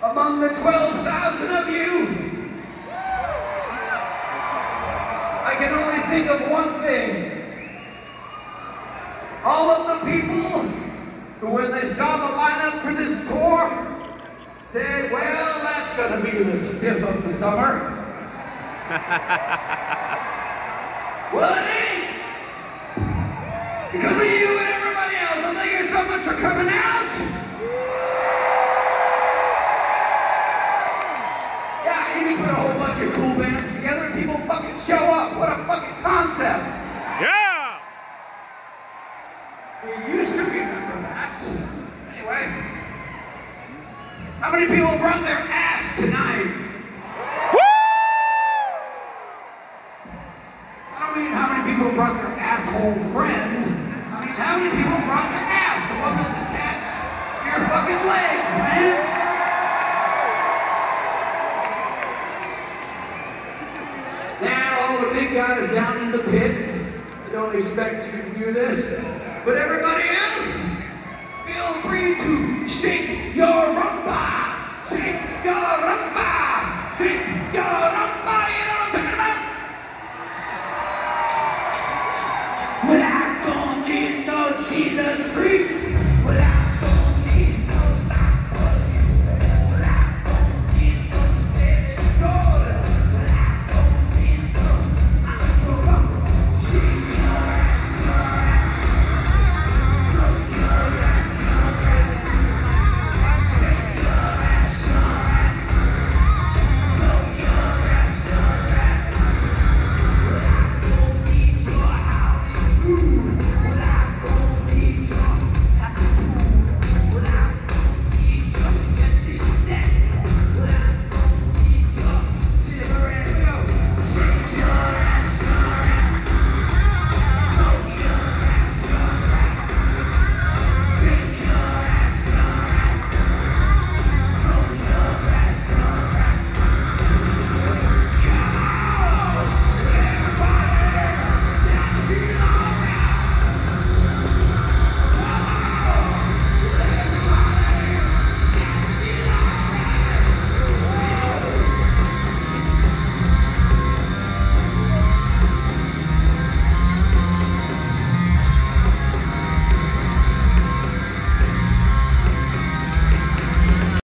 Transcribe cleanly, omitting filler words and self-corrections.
among the 12,000 of you, I can only think of one thing. All of the people who, when they saw the lineup for this tour, said, well, that's gonna be the stiff of the summer. Well, it ain't. Because of you and everybody else, and thank you so much for coming out. Yeah, you can put a whole bunch of cool bands together and people fucking show up. What a fucking concept. Yeah! We used to remember that. Anyway, how many people brought their ass tonight? I don't mean how many people brought their asshole friend. I mean how many people brought their ass, the one that's attached to your fucking legs, man? Now all the big guys down in the pit, I don't expect you to do this, but everybody else, feel free to shake your rumba, shake your rumba, shake your